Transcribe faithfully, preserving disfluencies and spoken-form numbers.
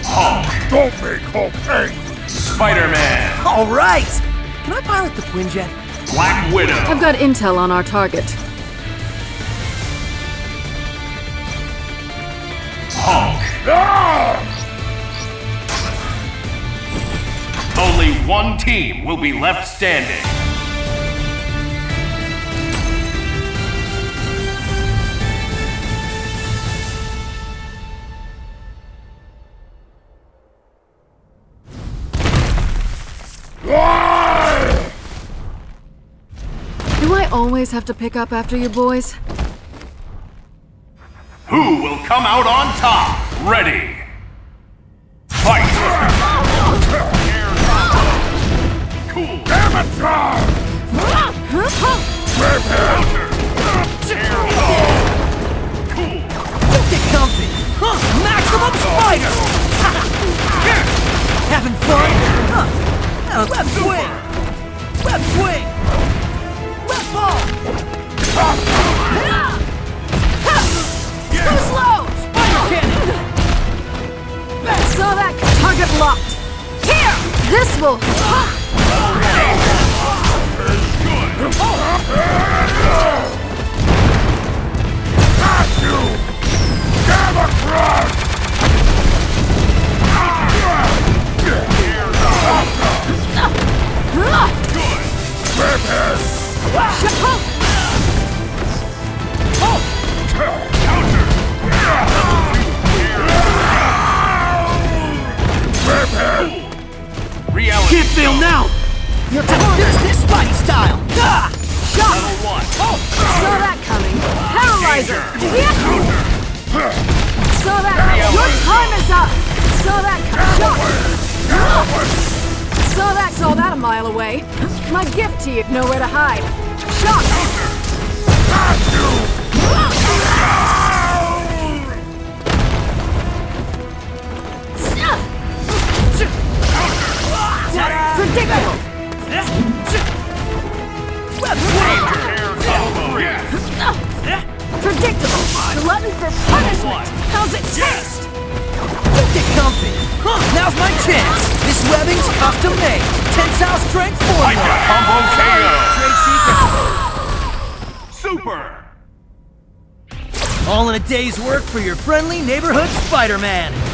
Hulk. Don't make Hulk angry. Spiderman. All right. Can I pilot the Quinjet? Black Widow. I've got intel on our target. Hulk. Ah! Only one team will be left standing. Do I always have to pick up after you boys? Who will come out on top? Ready. Fight! Cool. Amateur! Cool. Get comfy. Huh. Maximum spider. Having fun? Huh. Web swing. Web swing. Web ball. Too slow! Spider cannon. Saw that target locked. Here! This will... Got you! Gamma Crush! Good! Redhead! Counter! Redhead! Reality! Can't fail now! Your time to finish this Spidey style! Ah! Shot! Level one! Oh! Saw that coming. Paralyzer! Danger. Counter! Saw that coming. Your time is up! Saw that coming. Shot! Saw that, saw that a mile away. My gift to you, nowhere to hide. Shot! Got you! Predictable! Web swing! Predictable! Glutton for punishment! How's it taste? Get comfy! Huh, now's my chance! This webbing's custom made! Tensile strength formula! I got combo K O! Great secret! Super! All in a day's work for your friendly neighborhood Spider-Man!